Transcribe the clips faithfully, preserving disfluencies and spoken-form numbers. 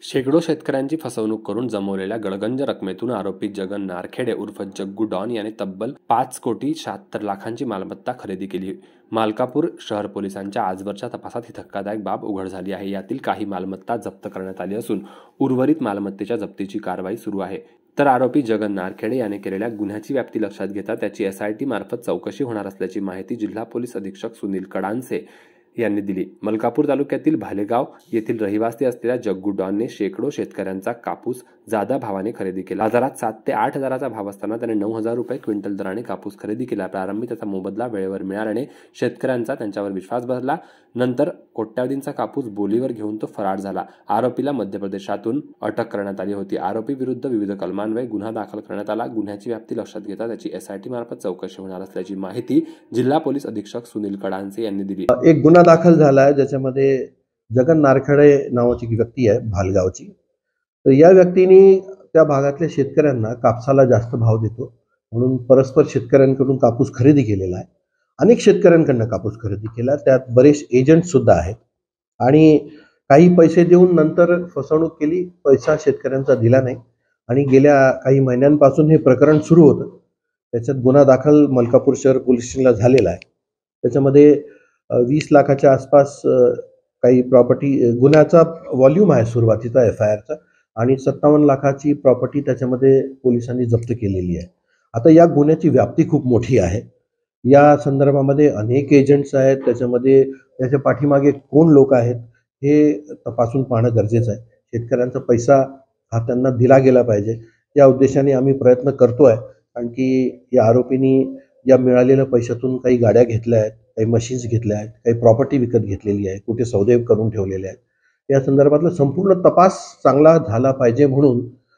शेकडो शेतकऱ्यांची फसवणूक करून जमवलेल्या गडगंज रकमेतून आरोपी जगन नारखेडे उर्फ जग्गू डॉन याने तब्बल पाच कोटी शहात्तर लाखांची मालमत्ता खरेदी केली. मालकापूर शहर पोलिसांच्या आजवरच्या तपासात ही धक्कादायक बाब उघड झाली आहे. यातील काही मालमत्ता जप्त करण्यात आली असून उर्वरित मालमत्तेच्या जप्तीची कारवाई सुरू आहे. तर आरोपी जगन नारखेडे याने केलेल्या गुन्ह्याची व्याप्ती लक्षात घेता त्याची एसआयटी मार्फत चौकशी होणार असल्याची माहिती जिल्हा पोलीस अधीक्षक सुनील कडांसे यांनी दिली. मलकापूर तालुक्यातील भालेगाव येथील रहिवासी असलेल्या जग्गू डॉनने शेकडो शेतकऱ्यांचा कापूस जादा भावाने खरेदी केला. बाजारात सात ते आठ हजाराचा भाव असताना त्याने नऊ हजार रुपये क्विंटल दराने कापूस खरेदी केला. प्रारंभी त्याचा मोबदला वेळेवर मिळाल्याने शेतकऱ्यांचा त्यांच्यावर विश्वास बसला. नंतर कोट्यावधींचा कापूस बोलीवर घेऊन तो फरार झाला. आरोपीला मध्य प्रदेशातून अटक करण्यात आली होती. आरोपी विरुद्ध विविध कलमान्वये गुन्हा दाखल करण्यात आला. गुन्ह्याची व्याप्ती लक्षात घेता त्याची एसआयटी मार्फत चौकशी होणार असल्याची माहिती जिल्हा पोलीस अधीक्षक सुनील कडांसे यांनी दिली. एक गुन्हा दाखल झाला आहे ज्याच्यामध्ये जगन नारखेडे नावाची व्यक्ती आहे भालगावची. तर या व्यक्तीने त्या भागातल्या शेतकऱ्यांना कापसाला जास्त भाव देतो म्हणून परस्पर शेतकऱ्यांकडून कापूस खरेदी केलेला आहे. अनेक शेतकऱ्यांकडून कापूस खरेदी केला. त्यात बरेच एजंट सुद्धा आहेत आणि काही पैसे देऊन नंतर फसवणूक केली. पैसा शेतकऱ्यांचा दिला नाही आणि गेल्या काही महिन्यांपासून हे प्रकरण सुरू होतं. त्याच्यात गुन्हा दाखल मलकापूर शहर पोलीस स्टेशनला झालेला आहे. त्याच्यामध्ये वीस लाखाच्या आसपास काही प्रॉपर्टी गुन्ह्याचा व्हॉल्यूम आहे सुरुवातीचा एफ आय आरचा आणि सत्तावन्न लाखाची प्रॉपर्टी त्याच्यामध्ये पोलिसांनी जप्त केलेली आहे. आता या गुन्ह्याची व्याप्ती खूप मोठी आहे. या संदर्भामध्ये अनेक एजंट्स आहेत. त्याच्यामध्ये त्याच्या पाठीमागे कोण लोक आहेत हे तपासून पाहणं गरजेचं आहे. शेतकऱ्यांचा पैसा हा त्यांना दिला गेला पाहिजे या उद्देशाने आम्ही प्रयत्न करतो आहे. कारण की या आरोपींनी या मिळालेल्या पैशातून काही गाड्या घेतल्या आहेत, काही मशीन्स घेतल्या आहेत, काही प्रॉपर्टी विकत घेतलेली आहे, कुठे सौदे करून ठेवलेले आहेत. या संदर्भातला संपूर्ण तपास चांगला झाला पाहिजे म्हणून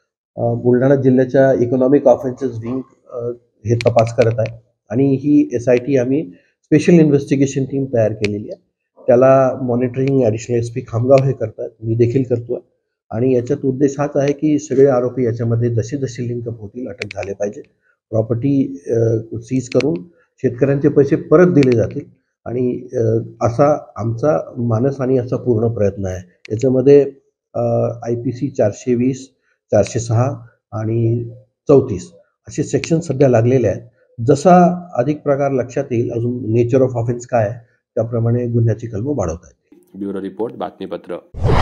बुलढाणा जिल्ह्याच्या इकॉनॉमिक ऑफेन्सेस विंग हे तपास करत आहे आणि ही एस आय टी आम्ही स्पेशल इन्व्हेस्टिगेशन टीम तयार केलेली आहे. त्याला monitoring additional S P Khamgaon हे करतात, मी देखील करतो आहे. आणि याच्यात उद्देश हाच आहे की सगळे आरोपी याच्यामध्ये जसे जसे लिंकअप होतील अटक झाले पाहिजे. प्रॉपर्टी सीज करून शेतकऱ्यांचे पैसे परत दिले जातील आणि असा आमचा मानस आणि असा पूर्ण प्रयत्न आहे. याच्यामध्ये आय पी सी चारशे वीस चारशे सहा आणि चौतीस असे सेक्शन सध्या लागलेले आहेत. जसा अधिक प्रकार लक्षात येईल अजून नेचर ऑफ ऑफेन्स काय आहे त्याप्रमाणे गुन्ह्याची कलमं वाढवत आहेत. ब्युरो रिपोर्ट बातमीपत्र.